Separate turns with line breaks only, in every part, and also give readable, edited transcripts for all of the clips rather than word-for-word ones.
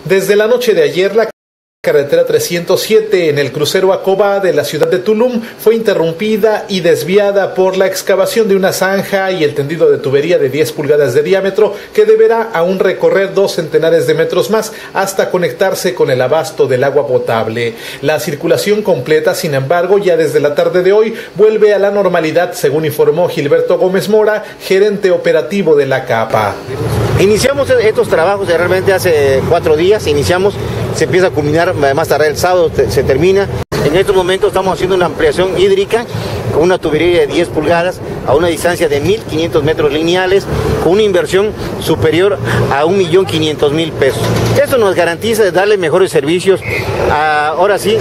Desde la noche de ayer, la carretera 307 en el crucero Acobá de la ciudad de Tulum fue interrumpida y desviada por la excavación de una zanja y el tendido de tubería de 10 pulgadas de diámetro que deberá aún recorrer 2 centenares de metros más hasta conectarse con el abasto del agua potable. La circulación completa, sin embargo, ya desde la tarde de hoy vuelve a la normalidad, según informó Gilberto Gómez Mora, gerente operativo de la CAPA.
Iniciamos estos trabajos realmente hace 4 días, se empieza a culminar más tarde el sábado, se termina. En estos momentos estamos haciendo una ampliación hídrica con una tubería de 10 pulgadas a una distancia de 1.500 metros lineales, con una inversión superior a 1.500.000 pesos. Eso nos garantiza darle mejores servicios ahora sí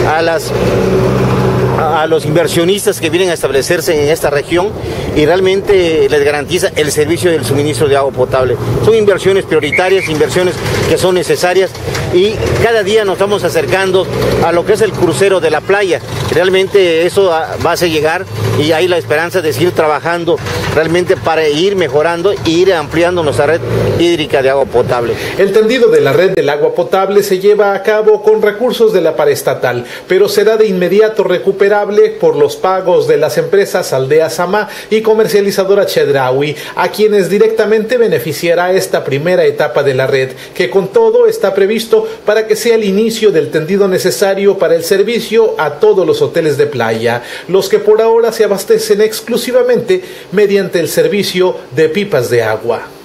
a los inversionistas que vienen a establecerse en esta región y realmente les garantiza el servicio del suministro de agua potable. Son inversiones prioritarias, inversiones que son necesarias y cada día nos estamos acercando a lo que es el crucero de la playa. Realmente eso va a llegar y hay la esperanza de seguir trabajando realmente para ir mejorando e ir ampliando nuestra red hídrica de agua potable.
El tendido de la red del agua potable se lleva a cabo con recursos de la paraestatal, pero será de inmediato recuperable por los pagos de las empresas Aldea Samá y comercializadora Chedraui, a quienes directamente beneficiará esta primera etapa de la red, que con todo está previsto para que sea el inicio del tendido necesario para el servicio a todos los hoteles de playa, los que por ahora se abastecen exclusivamente mediante el servicio de pipas de agua.